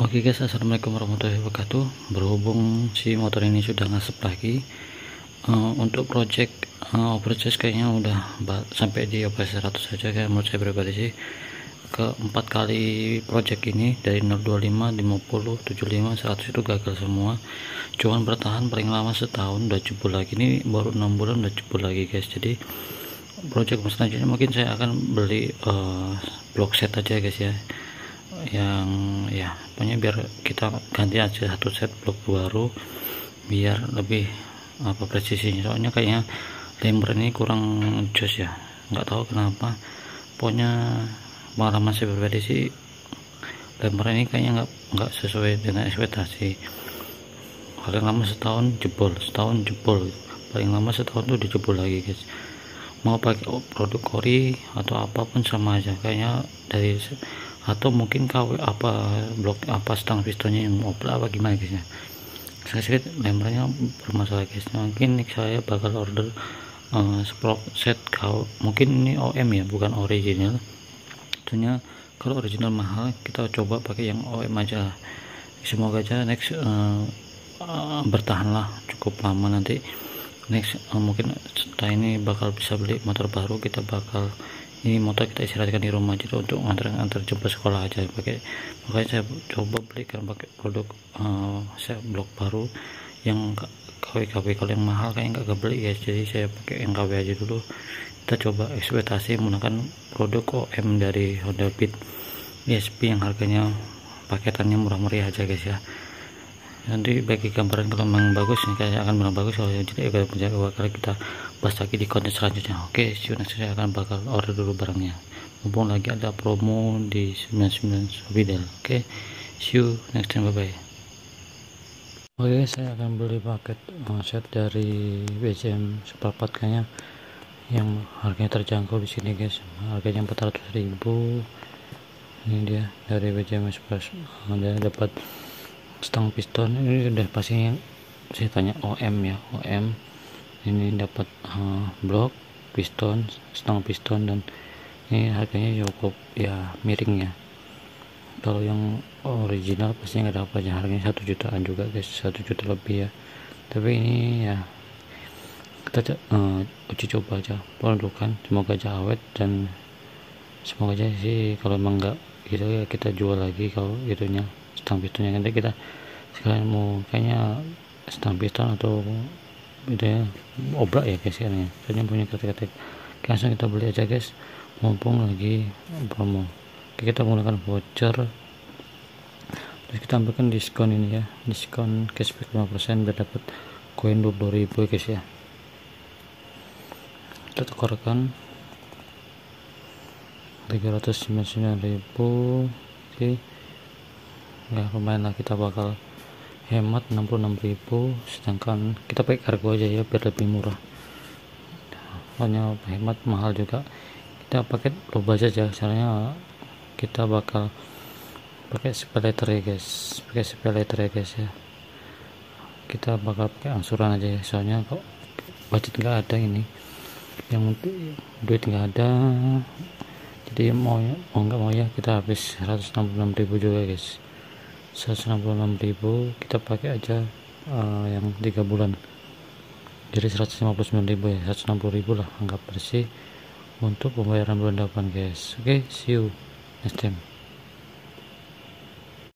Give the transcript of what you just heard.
Oke guys, assalamualaikum warahmatullahi wabarakatuh. Berhubung si motor ini sudah ngasep lagi, untuk project overcharge kayaknya udah sampai di OPS 100 saja. Kayak menurut saya pribadi sih, ke 4 kali project ini dari 025, 50, 75, 100 itu gagal semua. Cuman bertahan paling lama setahun, udah jebol lagi. Ini baru 6 bulan udah jebol lagi guys. Jadi project selanjutnya mungkin saya akan beli block set aja guys ya, yang ya pokoknya biar kita ganti aja satu set blok baru biar lebih presisinya. Soalnya kayaknya lemper ini kurang jos ya, nggak tahu kenapa. Pokoknya pengalaman saya pribadi sih, lemper ini kayaknya nggak sesuai dengan ekspektasi. Paling lama setahun jebol, paling lama setahun tuh dijebol lagi guys. Mau pakai produk ori atau apapun sama aja kayaknya, dari atau mungkin KW blok stang pistonnya yang oblak apa gimana guys ya. Saya lempernya bermasalah guys. Mungkin saya bakal order sprock set KW, mungkin ini OM ya, bukan original. Tentunya kalau original mahal, kita coba pakai yang OM aja. Semoga aja next bertahanlah cukup lama. Nanti next mungkin setelah ini bakal bisa beli motor baru. Kita bakal, ini motor kita istirahatkan di rumah aja untuk antar jemput sekolah aja pakai. Makanya saya coba belikan pakai produk saya blok baru yang KW. Kalau yang mahal kayak nggak kebeli guys, jadi saya pakai yang KW aja dulu. Kita coba ekspektasi menggunakan produk OM dari Honda Beat ESP yang harganya paketannya murah meriah aja guys ya. Nanti bagi gambaran kalau memang bagus nih, saya akan bilang bagus. Kalau jadi bakal kita bahas lagi di konten selanjutnya. Oke, see you next. Saya akan bakal order dulu barangnya, mumpung lagi ada promo di 99 Shopee. Oke, see you next time, bye bye. Oke, saya akan beli paket set dari BCM Superpart kayaknya yang harganya terjangkau di sini guys. Harganya 400.000. Ini dia dari BCM Express. Anda dapat stang piston, ini udah pasti yang saya tanya OM ya, OM. Ini dapat blok piston, stang piston, dan ini harganya cukup ya miring ya. Kalau yang original pasti nggak dapat ya, harganya 1 jutaan juga guys, 1 juta lebih ya. Tapi ini ya kita uji coba aja produkan, semoga aja awet, dan semoga aja sih kalau emang nggak gitu ya kita jual lagi. Kalau itunya stang pistonnya nanti kita sekalian mau kayaknya stang piston atau itu ya oblak ya guys ya, soalnya punya ketik-ketik. Langsung kita beli aja guys, mumpung lagi promo. Oke, kita menggunakan voucher, terus kita ambilkan diskon ini ya, diskon cashback 5% biar dapat koin 20.000 guys ya. Kita tukarkan 399.000. Oke ya, lumayan lah, kita bakal hemat 66.000, sedangkan kita pakai kargo aja ya biar lebih murah. Hanya hemat mahal juga, kita pakai low budget aja. Caranya kita bakal pakai sepeleter ya guys, ya. Kita bakal pakai angsuran aja ya, soalnya kok budget nggak ada ini, yang duit nggak ada. Jadi mau nggak mau ya kita habis 166.000 juga guys. 166.000 kita pakai aja yang 3 bulan, jadi 159.000 ya, 160.000 lah anggap bersih untuk pembayaran bulan depan guys. Oke, see you next time.